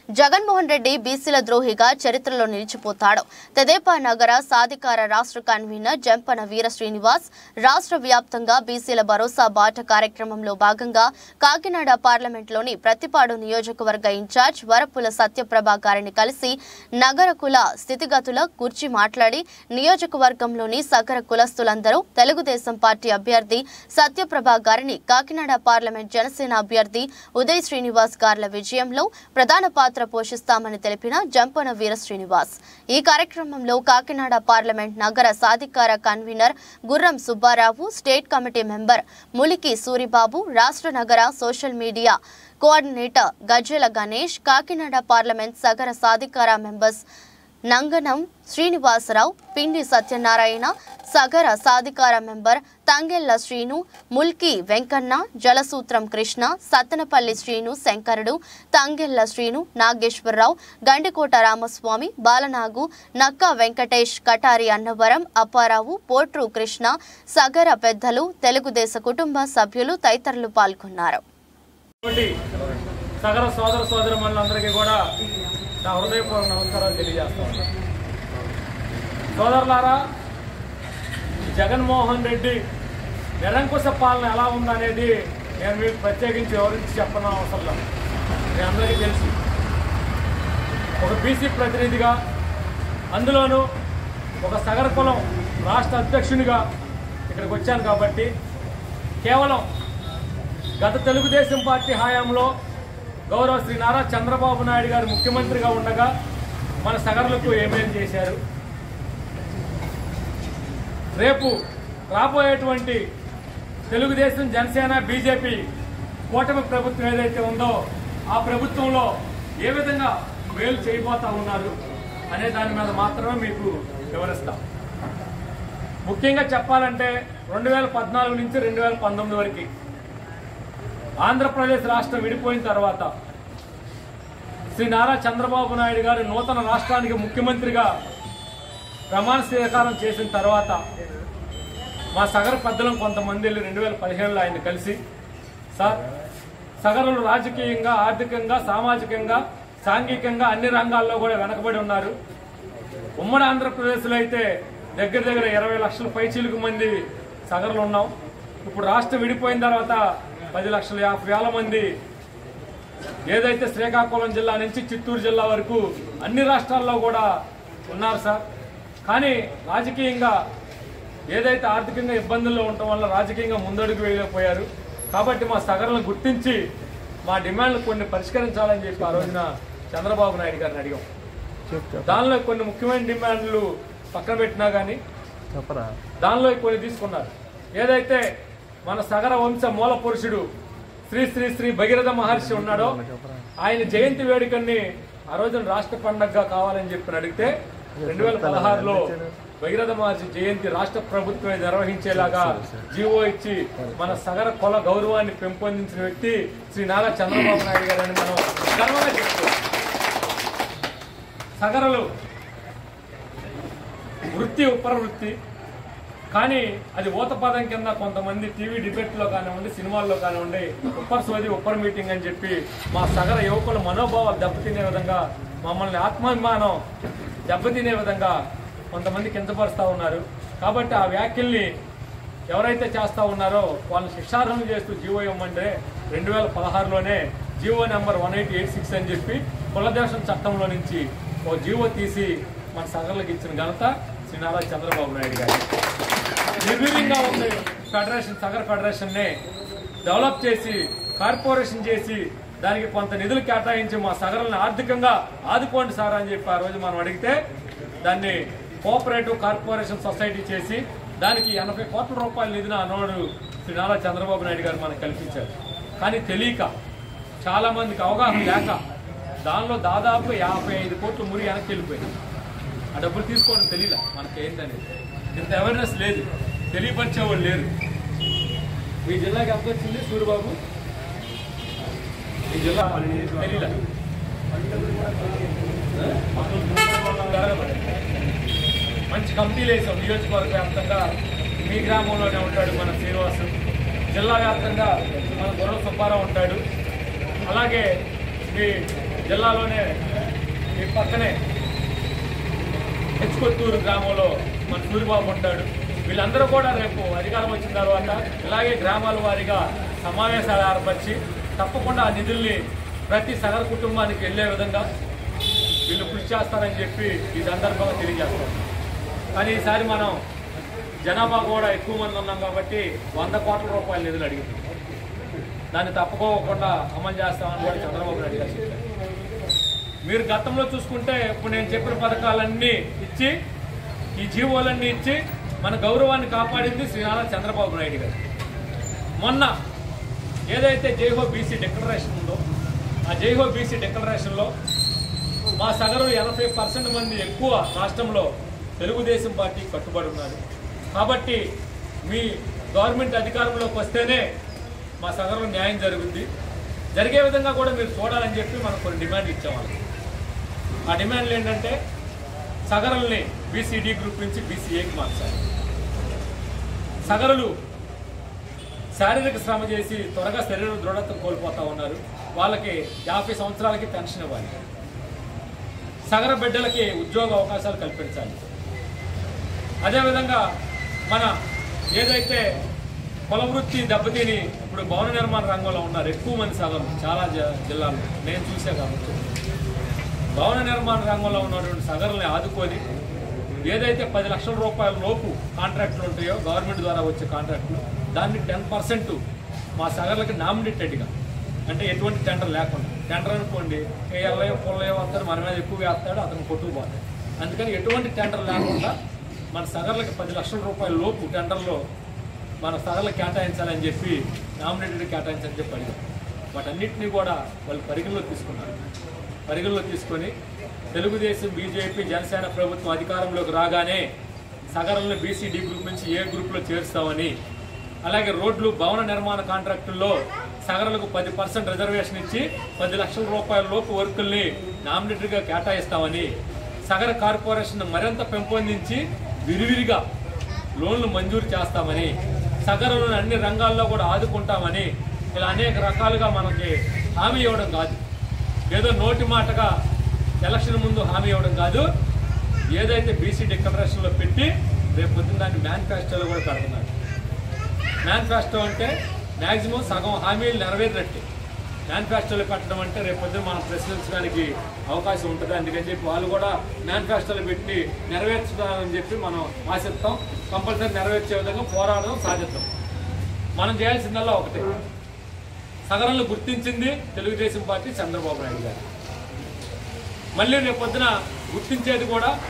జగన్మోహన్ రెడ్డి బీసీల ద్రోహిగా చరిత్రలో నిలిచిపోతాడు. తెదేపా నగర సాధికార రాష్ట్ర కన్వీనర్ జంపన వీర శ్రీనివాస్ రాష్ట్ర వ్యాప్తంగా బీసీల భరోసా బాట కార్యక్రమంలో భాగంగా కాకినాడ పార్లమెంట్లోని ప్రతిపాడు నియోజకవర్గ ఇన్ఛార్జ్ వరపుల సత్యప్రభ గారిని కలిసి నగర కుల స్థితిగతుల గురించి మాట్లాడి నియోజకవర్గంలోని సగర కులస్తులందరూ తెలుగుదేశం పార్టీ అభ్యర్థి సత్యప్రభ గారిని కాకినాడ పార్లమెంట్ జనసేన అభ్యర్థి ఉదయ్ శ్రీనివాస్ గార్ల విజయంలో ప్రధాన పాత్ర పోషిస్తామని తెలిపిన జంపన వీర శ్రీనివాస్ ఈ కార్యక్రమంలో కాకినాడ పార్లమెంట్ నగర సాధికార convener Gurram Subbarao, state committee member Muliki Suribabu, రాష్ట్ర నగర social media coordinator Gajjela Ganesh, Kakinada parliament Sagara సాధికార మెంబర్స్ నంగనం శ్రీనివాసరావు, పిండి సత్యనారాయణ, సగర సాధికార మెంబర్ తంగెళ్ల శ్రీను, ముల్కి వెంకన్న, జలసూత్రం కృష్ణ, సత్తెనపల్లి శ్రీను శంకరుడు, తంగెళ్ల శ్రీను, నాగేశ్వరరావు, గండికోట రామస్వామి, బాలనాగు, నక్కా వెంకటేష్, కటారి అన్నవరం, అప్పారావు, పోట్రు కృష్ణ, సగర పెద్దలు, తెలుగుదేశ కుటుంబ సభ్యులు తదితరులు పాల్గొన్నారు. సగర సోదర సోదరులందరికీ కూడా నా హృదయపూర్వక నమస్కారాలు తెలియజేస్తాను. సోదరులారా, జగన్మోహన్ రెడ్డి నిరంకుశ పాలన ఎలా ఉందనేది నేను మీకు ప్రత్యేకించి వివరించి చెప్పడం అవసరం లేదు. మీ అందరికీ తెలుసు. ఒక బీసీ ప్రతినిధిగా, అందులోనూ ఒక సగర కులం రాష్ట్ర అధ్యక్షునిగా ఇక్కడికి వచ్చాను కాబట్టి కేవలం గత తెలుగుదేశం పార్టీ హయాంలో గౌరవ శ్రీ నారా చంద్రబాబు నాయుడు గారు ముఖ్యమంత్రిగా ఉండగా మన సగరులకు ఏమేం చేశారు, రేపు రాబోయేటువంటి తెలుగుదేశం, జనసేన, బీజేపీ కూటమి ప్రభుత్వం ఏదైతే ఉందో ఆ ప్రభుత్వంలో ఏ విధంగా మేలు చేయబోతా ఉన్నారు అనే దాని మీద మాత్రమే మీకు వివరిస్తాం. ముఖ్యంగా చెప్పాలంటే 2014 నుంచి 2019 వరకు ఆంధ్రప్రదేశ్ రాష్ట్రం విడిపోయిన తర్వాత శ్రీ నారా చంద్రబాబు నాయుడు గారు నూతన రాష్ట్రానికి ముఖ్యమంత్రిగా ప్రమాణ స్వీకారం చేసిన తర్వాత మా సగర పెద్దలను కొంతమంది వెళ్ళి 2015లో ఆయన కలిసి, సార్, సగరులు రాజకీయంగా, ఆర్థికంగా, సామాజికంగా, సాంఘికంగా అన్ని రంగాల్లో కూడా వెనకబడి ఉన్నారు. ఉమ్మడి ఆంధ్రప్రదేశ్లో అయితే దగ్గర 20 లక్షల పైచీలకు మంది సగరులు ఉన్నాం. ఇప్పుడు రాష్ట్రం విడిపోయిన తర్వాత 10,50,000 మంది ఏదైతే శ్రీకాకుళం జిల్లా నుంచి చిత్తూరు జిల్లా వరకు అన్ని రాష్ట్రాల్లో కూడా ఉన్నారు సార్. కానీ రాజకీయంగా ఏదైతే ఆర్థికంగా ఇబ్బందుల్లో ఉండటం వల్ల రాజకీయంగా ముందడుగు వేయలేకపోయారు. కాబట్టి మా సగరులను గుర్తించి మా డిమాండ్లు కొన్ని పరిష్కరించాలని చెప్పి ఆ రోజున చంద్రబాబు నాయుడు గారిని అడిగాం. దానిలో కొన్ని ముఖ్యమైన డిమాండ్లు పక్కన పెట్టినా కానీ దానిలో కొన్ని తీసుకున్నారు. ఏదైతే మన సగర వంశ మూల పురుషుడు శ్రీ శ్రీ శ్రీ భగీరథ మహర్షి ఉన్నాడో ఆయన జయంతి వేడుకని ఆ రోజున రాష్ట్ర పండగగా కావాలని చెప్పి అడిగితే 2016లో భగీరథ మహర్షి జయంతి రాష్ట్ర ప్రభుత్వమే నిర్వహించేలాగా జీవో ఇచ్చి మన సగర కుల గౌరవాన్ని పెంపొందించిన వ్యక్తి శ్రీ నారా చంద్రబాబు నాయుడు గారు అని మనం గర్వంగా చెప్తాం. సగరలు వృత్తి ఉపరవృత్తి, కానీ అది ఊతపదం కింద కొంతమంది టీవీ డిబేట్లో కానివ్వండి, సినిమాల్లో కానివ్వండి ఉప్పర్ సోది ఉప్పర్ మీటింగ్ అని చెప్పి మా సగర యువకుల మనోభావాలు దెబ్బతినే విధంగా, మమ్మల్ని ఆత్మాభిమానం దెబ్బతినే విధంగా కొంతమంది కించపరుస్తూ ఉన్నారు. కాబట్టి ఆ వ్యాఖ్యల్ని ఎవరైతే చేస్తూ ఉన్నారో వాళ్ళని శిక్షార్హం చేస్తూ జీవో ఇవ్వమంటే 2016లోనే జీవో నెంబర్ 1886 అని చెప్పి కులదేశం చట్టంలో నుంచి ఓ జీవో తీసి మన సగర్లకు ఇచ్చిన ఘనత శ్రీ నారా చంద్రబాబు నాయుడు గారు. నిర్వీర్యంగా ఉంది ఫెడరేషన్, సగర్ ఫెడరేషన్ నే డెవలప్ చేసి కార్పొరేషన్ చేసి దానికి కొంత నిధులు కేటాయించి మా సగరులను ఆర్థికంగా ఆదుకోండి సార్ అని చెప్పి ఆ రోజు మనం అడిగితే దాన్ని కోఆపరేటివ్ కార్పొరేషన్ సొసైటీ చేసి దానికి 80 కోట్ల రూపాయల నిధిని అన్నోడు శ్రీ నారా చంద్రబాబు నాయుడు గారు మనకు కల్పించారు. కానీ తెలియక, చాలా మందికి అవగాహన లేక దానిలో దాదాపు 55 కోట్ల మురి వెనక్కి వెళ్ళిపోయింది. ఆ డబ్బులు తీసుకోవడం తెలియలే మనకి ఏంటనేది, ఇంత అవేర్నెస్ లేదు, తెలియపరిచేవాళ్ళు లేరు. మీ జిల్లాకి ఎంత వచ్చింది సూరిబాబు? ఈ జిల్లా తెలియలే. మంచి కమిటీలు వేసాం. నియోజకవర్గ వ్యాప్తంగా మీ గ్రామంలోనే ఉంటాడు మన శ్రీనివాసు, జిల్లా వ్యాప్తంగా మన గుర్రం సుబ్బారావు ఉంటాడు, అలాగే మీ జిల్లాలోనే ఈ పక్కనే హెచ్కొత్తూరు గ్రామంలో మన సూరిబాబు ఉంటాడు. వీళ్ళందరూ కూడా రేపు అధికారం వచ్చిన తర్వాత ఇలాగే గ్రామాల వారీగా సమావేశాలు ఏర్పరిచి తప్పకుండా ఆ నిధుల్ని ప్రతి సగర కుటుంబానికి వెళ్లే విధంగా వీళ్ళు కృషి చేస్తారని చెప్పి ఈ సందర్భంగా తెలియజేస్తారు. కానీ ఈసారి మనం జనాభా కూడా ఎక్కువ మంది ఉన్నాం కాబట్టి 100 కోట్ల రూపాయల నిధులు అడిగింది. దాన్ని తప్పుకోకుండా అమలు చేస్తామని కూడా చంద్రబాబు నాయుడు గారు చెప్పారు. మీరు గతంలో చూసుకుంటే ఇప్పుడు నేను చెప్పిన పథకాలన్నీ ఇచ్చి ఈ జీవోలన్నీ ఇచ్చి మన గౌరవాన్ని కాపాడింది శ్రీ నారా చంద్రబాబు నాయుడు గారు. మొన్న ఏదైతే జైహో బీసీ డిక్లరేషన్ ఉందో ఆ జైహో బీసీ డిక్లరేషన్లో మా సగరులు 80% మంది ఎక్కువ రాష్ట్రంలో తెలుగుదేశం పార్టీ కట్టుబడి ఉన్నారు. కాబట్టి మీ గవర్నమెంట్ అధికారంలోకి వస్తేనే మా సగరులు న్యాయం జరుగుద్ది, జరిగే విధంగా కూడా మీరు చూడాలని చెప్పి మనం కొన్ని డిమాండ్లు ఇచ్చేవాళ్ళం. ఆ డిమాండ్లు ఏంటంటే సగరుల్ని బీసీడీ గ్రూప్ నుంచి బీసీఏకి మార్చాలి. సగరులు శారీరక శ్రమ చేసి త్వరగా శరీర దృఢత కోల్పోతా ఉన్నారు. వాళ్ళకి 50 సంవత్సరాలకి పెన్షన్ ఇవ్వాలి. సగర బిడ్డలకి ఉద్యోగ అవకాశాలు కల్పించాలి. అదేవిధంగా మన ఏదైతే కుల వృత్తి దెబ్బతిని ఇప్పుడు భవన నిర్మాణ రంగంలో ఉన్నారు ఎక్కువ మంది సగరులు చాలా జిల్లాల్లో నేను చూసే కాబట్టి భవన నిర్మాణ రంగంలో ఉన్నటువంటి సగరుల్ని ఆదుకొని ఏదైతే 10 లక్షల రూపాయల లోపు కాంట్రాక్టులు ఉంటాయో గవర్నమెంట్ ద్వారా వచ్చే కాంట్రాక్టులు దాన్ని 10% మా సగర్లకి నామినేటెడ్గా, అంటే ఎటువంటి టెండర్ లేకుండా. టెండర్ అనుకోండి ఎల్లయో పొల్లయో వస్తాడు, మన మీద ఎక్కువగా వేస్తాడు, అతను కొట్టుకుపోతాడు. అందుకని ఎటువంటి టెండర్ లేకుండా మన సగర్లకి 10 లక్షల రూపాయల లోపు టెండర్లో మన సగర్లకు కేటాయించాలని చెప్పి నామినేటెడ్ కేటాయించాలని చెప్పి అడిగారు. వాటన్నిటినీ కూడా వాళ్ళు పరిగణలోకి తీసుకున్నారు. పరిగణలో తీసుకొని తెలుగుదేశం, బీజేపీ, జనసేన ప్రభుత్వం అధికారంలోకి రాగానే సగరులను బీసీడీ గ్రూప్ నుంచి ఏ గ్రూప్లో చేరుస్తామని, అలాగే రోడ్లు భవన నిర్మాణ కాంట్రాక్టుల్లో సగరులకు 10% రిజర్వేషన్ ఇచ్చి 10 లక్షల రూపాయల లోపు వర్కుల్ని నామినేటెడ్గా కేటాయిస్తామని, సగర కార్పొరేషన్ మరింత పెంపొందించి విరివిరిగా లోన్లు మంజూరు చేస్తామని, సగరులను అన్ని రంగాల్లో కూడా ఆదుకుంటామని ఇలా అనేక రకాలుగా మనకి హామీ ఇవ్వడం కాదు. ఏదో నోటి మాటగా ఎలక్షన్ ముందు హామీ ఇవ్వడం కాదు. ఏదైతే బీసీ డిక్లరేషన్లో పెట్టి రేపు పొద్దున్న దాన్ని మేనిఫెస్టోలో కూడా పెడుతున్నారు. మేనిఫెస్టో అంటే మ్యాక్సిమం సగం హామీలు నెరవేరినట్టే. మేనిఫెస్టోలో పెట్టడం అంటే రేపు పొద్దున మనం ప్రశ్నించడానికి అవకాశం ఉంటుంది. అందుకని చెప్పి వాళ్ళు కూడా మేనిఫెస్టోలో పెట్టి నెరవేర్చుతారని చెప్పి మనం ఆశిస్తాం. కంపల్సరీ నెరవేర్చే విధంగా పోరాడడం సాధిస్తాం. మనం చేయాల్సిందల్లా ఒకటే, సగరంలో గుర్తించింది తెలుగుదేశం పార్టీ, చంద్రబాబు నాయుడు గారు. మళ్ళీ రేపు పొద్దున గుర్తించేది కూడా